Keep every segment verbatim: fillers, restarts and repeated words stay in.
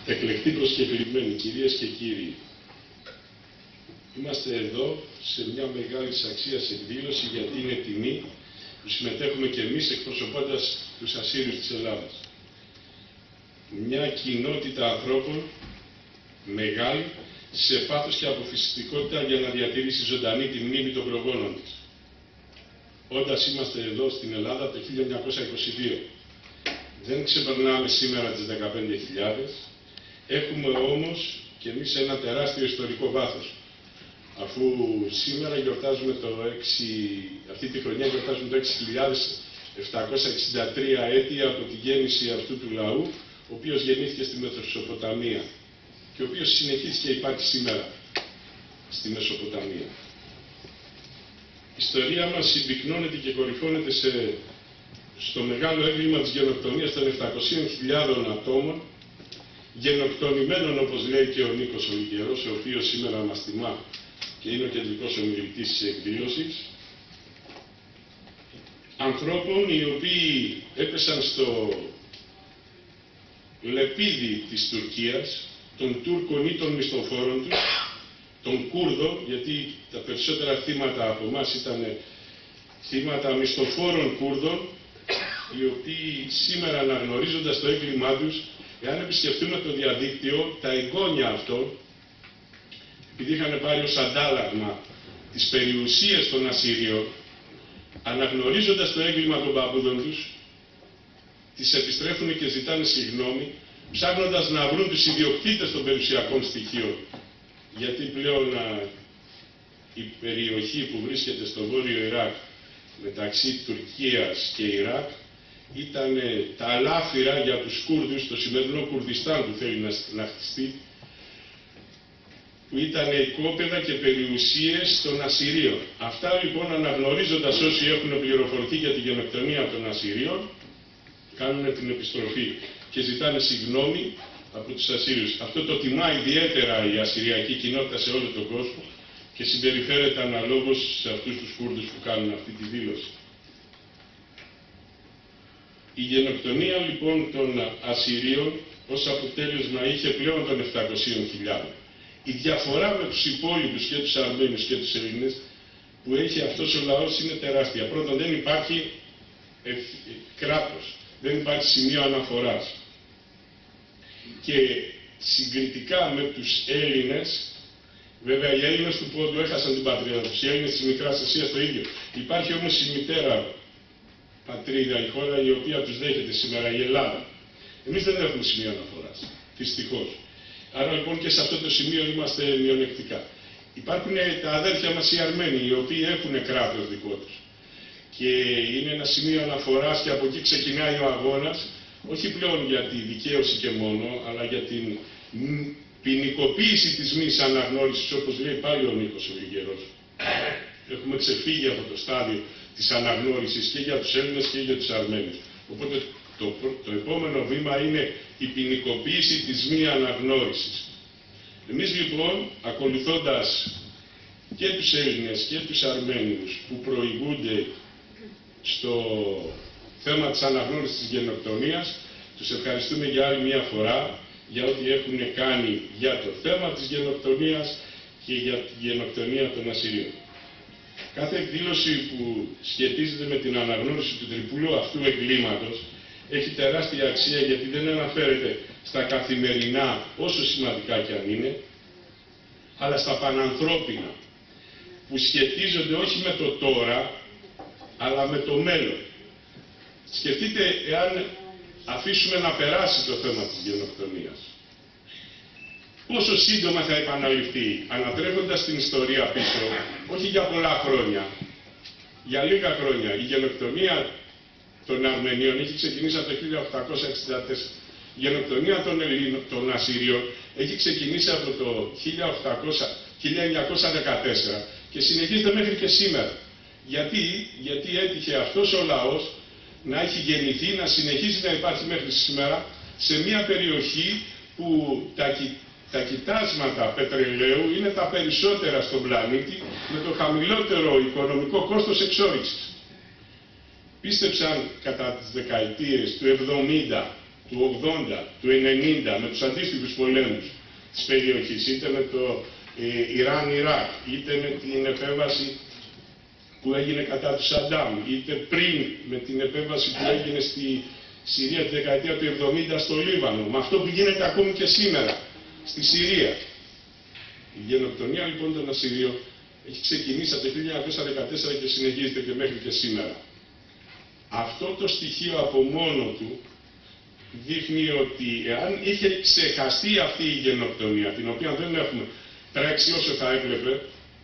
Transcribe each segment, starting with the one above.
Εκλεκτοί προσκεκλημένοι, κυρίες και κύριοι, είμαστε εδώ σε μια μεγάλη αξίας εκδήλωση, γιατί είναι τιμή που συμμετέχουμε και εμείς εκπροσωπώντας τους Ασσύριους της Ελλάδας. Μια κοινότητα ανθρώπων μεγάλη, σε πάθος και αποφασιστικότητα για να διατηρήσει ζωντανή τη μνήμη των προγόνων της. Όντας είμαστε εδώ στην Ελλάδα το χίλια εννιακόσια είκοσι δύο. Δεν ξεπερνάμε σήμερα τις δεκαπέντε χιλιάδες. Έχουμε όμως και εμείς ένα τεράστιο ιστορικό βάθος. Αφού σήμερα γιορτάζουμε το έξι, αυτή τη χρονιά γιορτάζουμε το έξι χιλιάδες επτακόσια εξήντα τρία έτη από τη γέννηση αυτού του λαού, ο οποίος γεννήθηκε στη Μεσοποταμία και ο οποίος συνεχίζει και υπάρχει σήμερα στη Μεσοποταμία. Η ιστορία μας συμπυκνώνεται και κορυφώνεται σε, στο μεγάλο έγκλημα της γενοκτονίας των επτακοσίων χιλιάδων ατόμων, γενοκτονημένων, όπως λέει και ο Νίκος ο Λικερός, ο οποίος σήμερα μας τιμά και είναι ο κεντρικός ομιλητής της εκδήλωσης, ανθρώπων οι οποίοι έπεσαν στο λεπίδι της Τουρκίας, των Τούρκων ή των μισθοφόρων τους, των Κούρδων, γιατί τα περισσότερα θύματα από εμάς ήταν θύματα μισθοφόρων Κούρδων, οι οποίοι σήμερα, αναγνωρίζοντας το έγκλημά τους, εάν επισκεφτούμε το διαδίκτυο, τα εγγόνια αυτών, επειδή είχαν πάρει ως αντάλλαγμα τις περιουσίες των Ασσύριων, αναγνωρίζοντας το έγκλημα των παππούδων τους, τις επιστρέφουν και ζητάνε συγγνώμη, ψάχνοντας να βρουν τους ιδιοκτήτες των περιουσιακών στοιχείων. Γιατί πλέον α, η περιοχή που βρίσκεται στο βόρειο Ιράκ, μεταξύ Τουρκίας και Ιράκ, ήταν τα αλάφυρα για τους Κούρδους, το σημερινό Κουρδιστάν που θέλει να, να χτιστεί, που ήταν οικόπεδα και περιουσίες των Ασσυρίων. Αυτά λοιπόν, αναγνωρίζοντας όσοι έχουν πληροφορηθεί για τη γενοκτονία των Ασσυρίων, κάνουν την επιστροφή και ζητάνε συγγνώμη από τους Ασσύριους. Αυτό το τιμά ιδιαίτερα η ασσυριακή κοινότητα σε όλο τον κόσμο και συμπεριφέρεται αναλόγως σε αυτούς τους Κούρδους που κάνουν αυτή τη δήλωση. Η γενοκτονία λοιπόν των Ασσυρίων ως αποτέλεσμα είχε πλέον των επτακοσίων χιλιάδων. Η διαφορά με τους υπόλοιπους και τους Αρμένους και τους Έλληνες που έχει αυτός ο λαός είναι τεράστια. Πρώτον, δεν υπάρχει ε, κράτος, δεν υπάρχει σημείο αναφοράς. Και συγκριτικά με τους Έλληνες, βέβαια οι Έλληνες του Πόντου έχασαν την πατρίδα τους, οι Έλληνες της Μικράς Ασίας το ίδιο. Υπάρχει όμως η μητέρα πατρίδα, η χώρα η οποία τους δέχεται σήμερα, η Ελλάδα. Εμείς δεν έχουμε σημείο αναφοράς, δυστυχώς. Άρα λοιπόν και σε αυτό το σημείο είμαστε μειονεκτικά. Υπάρχουν τα αδέρφια μας οι Αρμένοι, οι οποίοι έχουν κράτος δικό τους. Και είναι ένα σημείο αναφοράς και από εκεί ξεκινάει ο αγώνας, όχι πλέον για τη δικαίωση και μόνο, αλλά για την ποινικοποίηση της μης αναγνώρισης, όπως λέει πάλι ο Νίκος ο Λιγερός. Έχουμε ξεφύγει από το στάδιο της αναγνώρισης και για τους Έλληνες και για τους Αρμένους. Οπότε το, το επόμενο βήμα είναι η ποινικοποίηση της μη αναγνώρισης. Εμείς λοιπόν, ακολουθώντας και τους Έλληνες και τους Αρμένους που προηγούνται στο θέμα της αναγνώρισης της γενοκτονίας, τους ευχαριστούμε για άλλη μια φορά για ό,τι έχουν κάνει για το θέμα της γενοκτονίας και για τη γενοκτονία των Ασσυρίων. Κάθε εκδήλωση που σχετίζεται με την αναγνώριση του τριπλού αυτού εγκλήματος έχει τεράστια αξία, γιατί δεν αναφέρεται στα καθημερινά, όσο σημαντικά κι αν είναι, αλλά στα πανανθρώπινα, που σχετίζονται όχι με το τώρα, αλλά με το μέλλον. Σκεφτείτε εάν αφήσουμε να περάσει το θέμα της γενοκτονίας. Πόσο σύντομα θα επαναληφθεί, ανατρέφοντας την ιστορία πίσω, όχι για πολλά χρόνια, για λίγα χρόνια. Η γενοκτονία των Αρμενίων έχει ξεκινήσει από το χίλια οκτακόσια εξήντα τέσσερα. Η γενοκτονία των, Ελλήνων, των Ασσυρίων έχει ξεκινήσει από το χίλια εννιακόσια δεκατέσσερα και συνεχίζεται μέχρι και σήμερα. Γιατί, γιατί έτυχε αυτός ο λαός να έχει γεννηθεί, να συνεχίζει να υπάρχει μέχρι σήμερα σε μια περιοχή που τα, τα κοιτάσματα πετρελαίου είναι τα περισσότερα στον πλανήτη, με το χαμηλότερο οικονομικό κόστος εξόρυξης. Πίστεψαν κατά τις δεκαετίες του εβδομήντα του ογδόντα, του ενενήντα, με τους αντίστοιχους πολέμους της περιοχής, είτε με το ε, Ιράν-Ιράκ, είτε με την επέμβαση που έγινε κατά του Σαντάμ, είτε πριν με την επέμβαση που έγινε στη Συρία τη δεκαετία του εβδομήντα στο Λίβανο, με αυτό που γίνεται ακόμη και σήμερα στη Συρία. Η γενοκτονία λοιπόν των Ασσυρίων έχει ξεκινήσει από το χίλια εννιακόσια δεκατέσσερα και συνεχίζεται και μέχρι και σήμερα. Αυτό το στοιχείο από μόνο του δείχνει ότι εάν είχε ξεχαστεί αυτή η γενοκτονία, την οποία δεν έχουμε τρέξει όσο θα έπρεπε,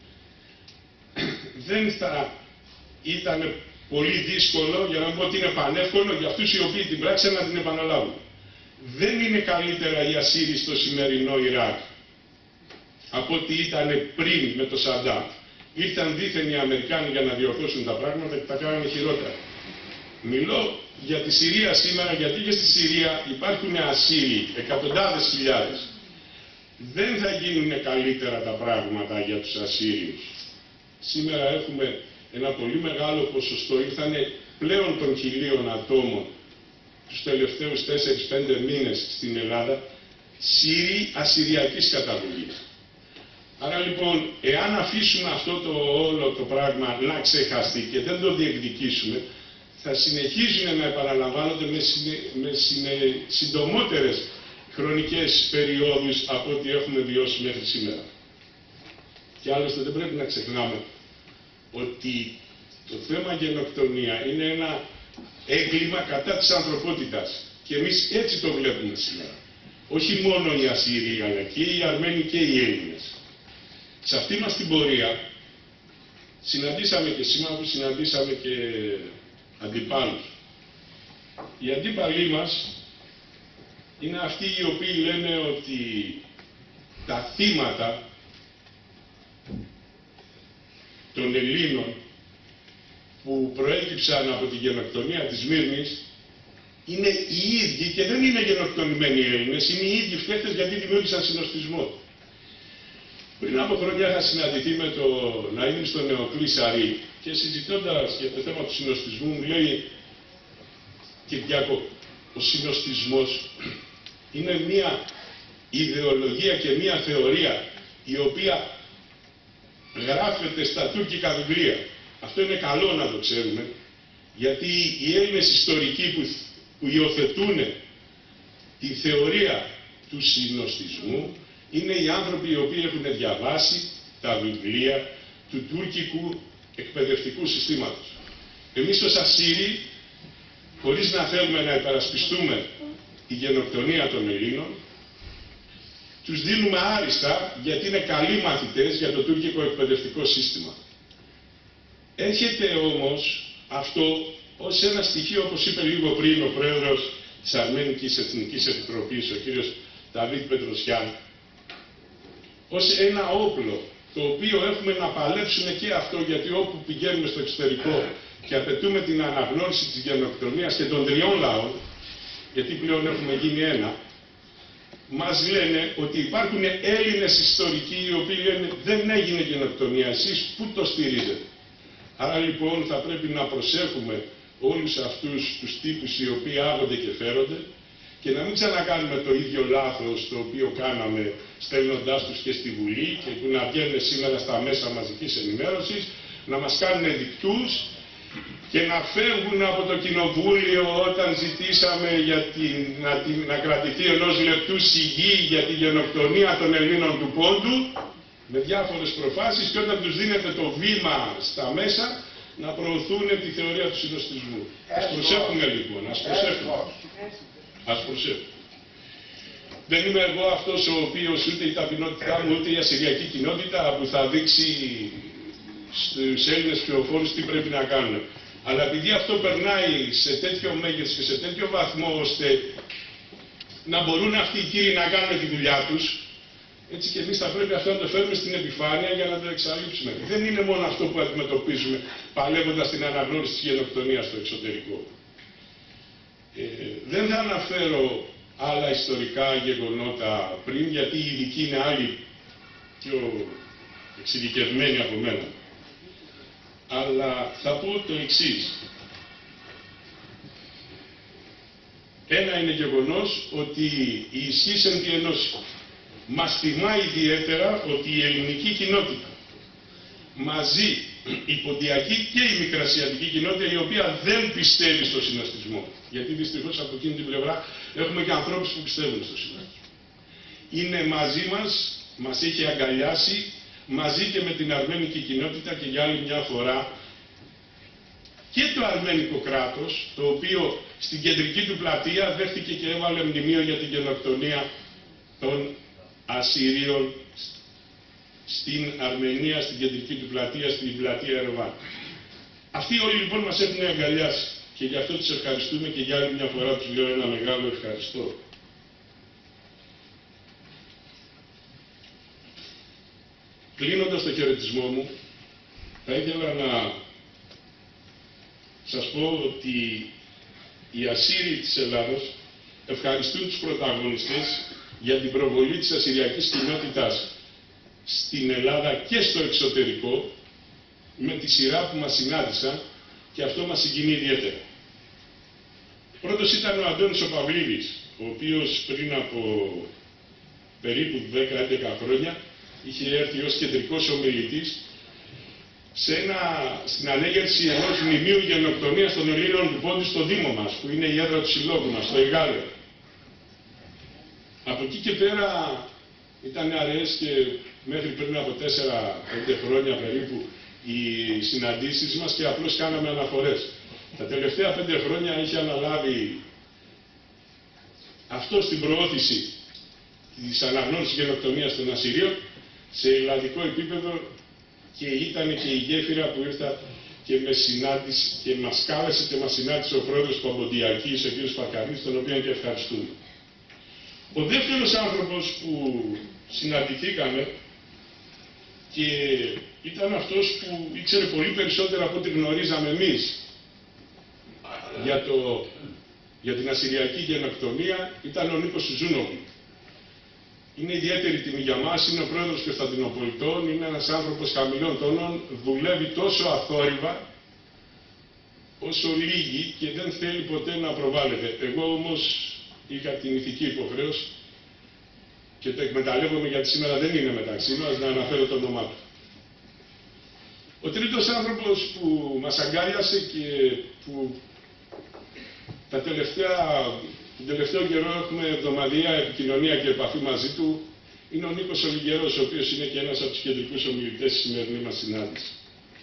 δεν θα ήταν πολύ δύσκολο, για να μην πω ότι είναι πανεύκολο, για αυτούς οι οποίοι την πράξαν να την επαναλάβουν. Δεν είναι καλύτερα οι Ασσύριοι στο σημερινό Ιράκ από ό,τι ήταν πριν με το Σαντάμ. Ήρθαν δήθεν οι Αμερικάνοι για να διορθώσουν τα πράγματα και τα κάνανε χειρότερα. Μιλώ για τη Συρία σήμερα, γιατί και στη Συρία υπάρχουν Ασσύριοι, εκατοντάδες χιλιάδες. Δεν θα γίνουν καλύτερα τα πράγματα για τους Ασσύριους. Σήμερα έχουμε ένα πολύ μεγάλο ποσοστό, ήρθανε πλέον των χιλίων ατόμων τους τελευταίους τέσσερις πέντε μήνες στην Ελλάδα, Σύριοι ασσυριακής καταγωγής. Άρα λοιπόν, εάν αφήσουμε αυτό το όλο το πράγμα να ξεχαστεί και δεν το διεκδικήσουμε, θα συνεχίζουν να επαναλαμβάνονται με, συνε, με συνε, συντομότερες χρονικές περιόδους από ό,τι έχουμε βιώσει μέχρι σήμερα. Και άλλωστε δεν πρέπει να ξεχνάμε ότι το θέμα γενοκτονία είναι ένα έγκλημα κατά της ανθρωπότητας. Και εμείς έτσι το βλέπουμε σήμερα. Όχι μόνο οι Ασσύριοι, αλλά και οι Αρμένοι και οι Έλληνες. Σε αυτή μας την πορεία συναντήσαμε και σήμερα που συναντήσαμε και αντιπάλους. Οι αντίπαλοι μας είναι αυτοί οι οποίοι λένε ότι τα θύματα των Ελλήνων που προέκυψαν από τη γενοκτονία της Σμύρνης είναι οι ίδιοι και δεν είναι γενοκτονημένοι οι Έλληνες, είναι οι ίδιοι φταίχτες γιατί δημιούργησαν συνοστισμό. Πριν από χρόνια είχα συναντηθεί με το Ναΐμ στον Νεοκλή Σαρή και συζητώντας για το θέμα του συνοστισμού μου λέει Κυριάκο, ο συνοστισμός είναι μια ιδεολογία και μια θεωρία η οποία γράφεται στα τουρκικά βιβλία. Αυτό είναι καλό να το ξέρουμε, γιατί οι Έλληνες ιστορικοί που, που υιοθετούν τη θεωρία του συνοστισμού είναι οι άνθρωποι οι οποίοι έχουν διαβάσει τα βιβλία του τουρκικού εκπαιδευτικού συστήματος. Εμείς ως Ασσύριοι, χωρίς να θέλουμε να υπερασπιστούμε τη γενοκτονία των Ελλήνων, τους δίνουμε άριστα γιατί είναι καλοί μαθητές για το τουρκικό εκπαιδευτικό σύστημα. Έρχεται όμως αυτό ως ένα στοιχείο, όπως είπε λίγο πριν ο πρόεδρος της Αρμένικης Εθνικής Επιτροπής, ο κύριος Νταβίτ Πετροσιάν, ως ένα όπλο το οποίο έχουμε να παλέψουμε και αυτό, γιατί όπου πηγαίνουμε στο εξωτερικό και απαιτούμε την αναγνώριση της γενοκτονίας και των τριών λαών, γιατί πλέον έχουμε γίνει ένα, μας λένε ότι υπάρχουν Έλληνες ιστορικοί οι οποίοι λένε δεν έγινε γενοκτονία, εσείς πού το στηρίζετε? Άρα λοιπόν θα πρέπει να προσέχουμε όλους αυτούς τους τύπους οι οποίοι άγονται και φέρονται και να μην ξανακάνουμε το ίδιο λάθος το οποίο κάναμε στέλνοντάς τους και στη Βουλή και που να βγαίνουν σήμερα στα μέσα μαζικής ενημέρωσης, να μας κάνουν δικτούς και να φεύγουν από το κοινοβούλιο όταν ζητήσαμε για την, να, την, να κρατηθεί ενός λεπτού σιγή για τη γενοκτονία των Ελλήνων του Πόντου με διάφορες προφάσεις και όταν τους δίνεται το βήμα στα μέσα να προωθούν τη θεωρία του συνοστισμού. Ας προσέχουμε λοιπόν, ας προσέχουμε. Ας προσέχουμε. Δεν είμαι εγώ αυτός ο οποίος ούτε η ταπεινότητά μου ούτε η ασσυριακή κοινότητα που θα δείξει στους Έλληνες πληροφόρους τι πρέπει να κάνουν. Αλλά επειδή αυτό περνάει σε τέτοιο μέγεθος και σε τέτοιο βαθμό ώστε να μπορούν αυτοί οι κύριοι να κάνουν τη δουλειά τους, έτσι και εμείς θα πρέπει αυτό να το φέρουμε στην επιφάνεια για να το εξαλείψουμε. Δεν είναι μόνο αυτό που αντιμετωπίζουμε παλεύοντας την αναγνώριση της γενοκτονίας στο εξωτερικό. Ε, δεν θα αναφέρω άλλα ιστορικά γεγονότα πριν, γιατί οι ειδικοί είναι άλλοι πιο εξειδικευμένοι από μένα. Αλλά θα πω το εξής. Ένα είναι γεγονός ότι η ισχύς εν τη ενώση μας τιμά ιδιαίτερα ότι η ελληνική κοινότητα μαζί η ποντιακή και η μικρασιατική κοινότητα, η οποία δεν πιστεύει στο συναστισμό, γιατί δυστυχώς από εκείνη την πλευρά έχουμε και ανθρώπους που πιστεύουν στο συναστισμό, είναι μαζί μας, μας έχει αγκαλιάσει μαζί και με την αρμένικη κοινότητα και για άλλη μια φορά και το αρμένικο κράτος, το οποίο στην κεντρική του πλατεία δέχτηκε και έβαλε μνημείο για την γενοκτονία των Ασσυρίων στην Αρμενία, στην κεντρική του πλατεία, στην πλατεία Ερεβάν. Αυτοί όλοι λοιπόν μας έχουν αγκαλιάσει και γι' αυτό τους ευχαριστούμε και για άλλη μια φορά τους λέω ένα μεγάλο ευχαριστώ. Κλείνοντας το χαιρετισμό μου, θα ήθελα να σας πω ότι οι Ασσύριοι της Ελλάδος ευχαριστούν τους πρωταγωνιστές για την προβολή της ασσυριακής κοινότητας στην Ελλάδα και στο εξωτερικό, με τη σειρά που μας συνάντησαν και αυτό μας συγκινεί ιδιαίτερα. Πρώτος ήταν ο Αντώνης ο Παυλίδης, ο οποίος πριν από περίπου δέκα έντεκα χρόνια είχε έρθει ως κεντρικός ομιλητής σε ένα, στην ανέγερση ενός μνημείου γενοκτονίας των Ελλήνων του Πόντου στο Δήμο μας, που είναι η έδρα του συλλόγου μας, στο Εγάλεο. Από εκεί και πέρα ήταν αραιές και μέχρι πριν από τέσσερα πέντε χρόνια περίπου οι συναντήσεις μας και απλώς κάναμε αναφορές. Τα τελευταία πέντε χρόνια είχε αναλάβει αυτό στην προώθηση της αναγνώρισης γενοκτονίας των Ασσυρίων σε ελλαδικό επίπεδο και ήταν και η γέφυρα που ήρθα και με συνάντηση και μας κάλεσε και μας συνάντησε ο πρόεδρος του Παμποντιακής, ο κ. Πακαρής, τον οποίο και ευχαριστούμε. Ο δεύτερος άνθρωπος που συναντηθήκαμε και ήταν αυτός που ήξερε πολύ περισσότερα από ό,τι γνωρίζαμε εμείς για, το, για την ασσυριακή γενοκτονία, ήταν ο Νίκος Σουζούνογλου. Είναι ιδιαίτερη τιμή για μας, είναι ο πρόεδρος Κωνσταντινοπολιτών, είναι ένας άνθρωπος χαμηλών τόνων, δουλεύει τόσο αθόρυβα όσο λίγοι και δεν θέλει ποτέ να προβάλλεται. Εγώ όμως είχα την ηθική υποχρέωση και το εκμεταλλεύομαι γιατί σήμερα δεν είναι μεταξύ μας να αναφέρω το όνομά του. Ο τρίτος άνθρωπος που μας αγκάλιασε και που τα τελευταία, τον τελευταίο καιρό έχουμε εβδομαδιαία επικοινωνία και επαφή μαζί του είναι ο Νίκος Ολιγερός, ο οποίος είναι και ένας από τους κεντρικούς ομιλητές στη σημερινή μας συνάντηση.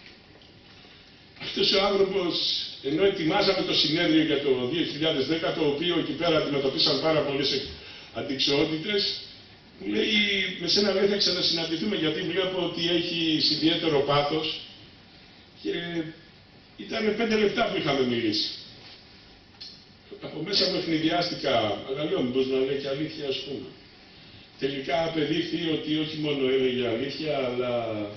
Αυτός ο άνθρωπος, ενώ ετοιμάζαμε το συνέδριο για το δύο χιλιάδες δέκα, το οποίο εκεί πέρα αντιμετωπίσαν πάρα πολλές αντιξοότητες, μου λέει, με σένα λέει θα ξανασυναντηθούμε γιατί βλέπω ότι έχει ιδιαίτερο πάθος και ήταν πέντε λεπτά που είχαμε μιλήσει. Από μέσα μου ευνηδιάστηκα, αλλά λέω μήπως να λέει και αλήθεια ας πούμε. Τελικά απεδείχθη ότι όχι μόνο έλεγε αλήθεια, αλλά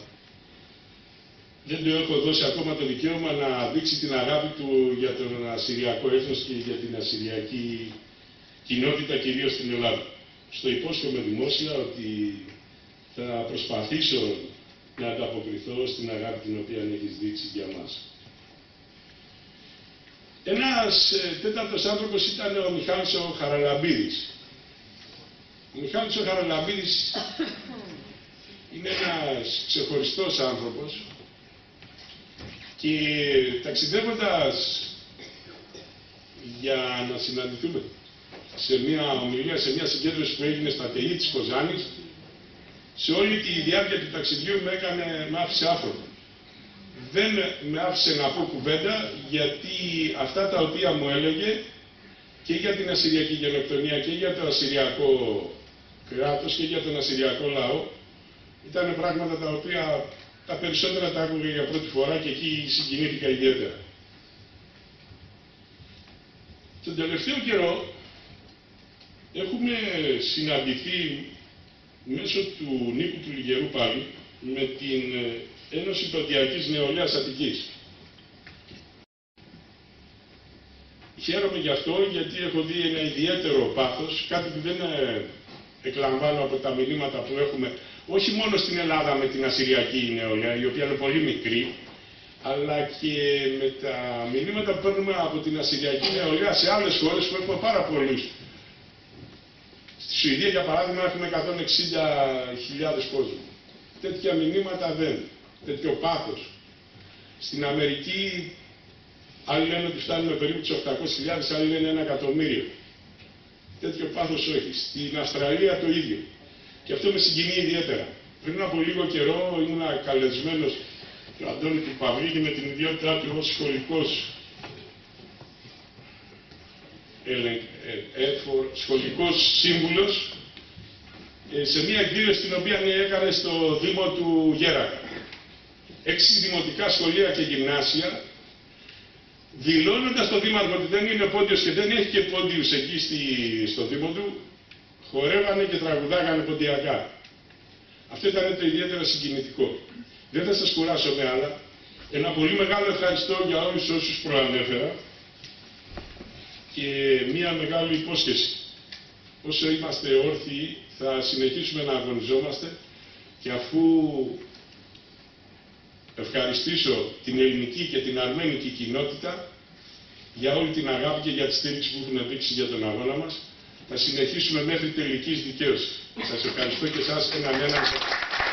δεν του έχω δώσει ακόμα το δικαίωμα να δείξει την αγάπη του για τον ασσυριακό έθνος και για την ασσυριακή κοινότητα, κυρίως στην Ελλάδα. Στο υπόσχομαι δημόσια ότι θα προσπαθήσω να ανταποκριθώ στην αγάπη την οποία έχεις δείξει για μας. Ένας ε, τέταρτος άνθρωπος ήταν ο Μιχάλης ο Χαραλαμπίδης. Ο Μιχάλης ο Χαραλαμπίδης είναι ένας ξεχωριστός άνθρωπος και ταξιδεύοντας για να συναντηθούμε σε μια ομιλία, σε μια συγκέντρωση που έγινε στα ΤΕΙ της Κοζάνης, σε όλη τη διάρκεια του ταξιδιού με, έκανε, με άφησε άφρονο. Δεν με άφησε να πω κουβέντα, γιατί αυτά τα οποία μου έλεγε και για την ασσυριακή γενοκτονία και για το ασσυριακό κράτος και για τον ασσυριακό λαό ήταν πράγματα τα οποία τα περισσότερα τα άκουγα για πρώτη φορά και εκεί συγκινήθηκα ιδιαίτερα. Τον τελευταίο καιρό έχουμε συναντηθεί μέσω του Νίκου του Λιγερού πάλι με την Ένωση Ποντιακής Νεολαίας Αττικής. Χαίρομαι γι' αυτό γιατί έχω δει ένα ιδιαίτερο πάθος, κάτι που δεν εκλαμβάνω από τα μηνύματα που έχουμε όχι μόνο στην Ελλάδα με την ασσυριακή νεολαία, η οποία είναι πολύ μικρή, αλλά και με τα μηνύματα που παίρνουμε από την Ασσυριακή Νεολαία σε άλλες χώρες που έχουμε πάρα πολλούς. Στη Σουηδία, για παράδειγμα, έχουμε εκατόν εξήντα χιλιάδες κόσμο. Τέτοια μηνύματα δεν. Τέτοιο πάθος. Στην Αμερική, άλλοι λένε ότι φτάνουμε περίπου τις οκτακόσιες χιλιάδες, άλλοι λένε ένα εκατομμύριο. Τέτοιο πάθος όχι. Στην Αυστραλία το ίδιο. Και αυτό με συγκινεί ιδιαίτερα. Πριν από λίγο καιρό ήμουν καλεσμένος του Αντώνη του Παυρίδη με την ιδιότητά του ως σχολικός, σχολικός σύμβουλος σε μια εκδήλωση την οποία έκανε στο Δήμο του Γέρακα. Έξι δημοτικά σχολεία και γυμνάσια, δηλώνοντας το Δήμαρχο ότι δεν είναι πόντιος και δεν έχει και πόντιους εκεί στη, στο Δήμο του, χορεύανε και τραγουδάγανε ποντιακά. Αυτό ήταν το ιδιαίτερα συγκινητικό. Δεν θα σας κουράσω με άλλα. Ένα πολύ μεγάλο ευχαριστώ για όλους όσους προανέφερα και μία μεγάλη υπόσχεση. Όσο είμαστε όρθιοι θα συνεχίσουμε να αγωνιζόμαστε και αφού ευχαριστήσω την ελληνική και την αρμένικη κοινότητα για όλη την αγάπη και για τη στήριξη που έχουν δείξει για τον αγώνα μας, θα συνεχίσουμε μέχρι τελικής δικαίωσης. Σας ευχαριστώ και εσάς έναν έναν.